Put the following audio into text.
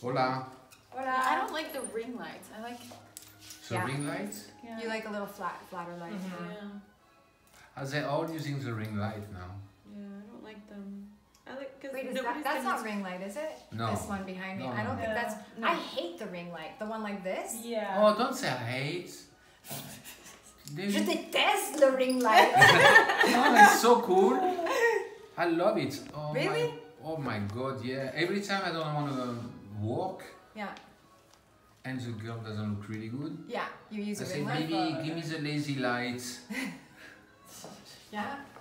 Hola. Hola. I don't like the ring lights. I like. The ring lights? Yeah. You like a little flatter light. Yeah. Are they all using the ring light now? Yeah, I don't like them. I like because Wait, that's not ring light, is it? No. This one behind me. No, I don't no. think that's. No. I hate the ring light. The one like this. Yeah. Oh, don't say hate. Je déteste le ring light. No, it's so cool. I love it. Oh Really? Oh my god, yeah. Every time I don't want to walk Yeah. and the girl doesn't look really good, Yeah. You use I a say, ring light. baby, give me the lazy lights. Yeah.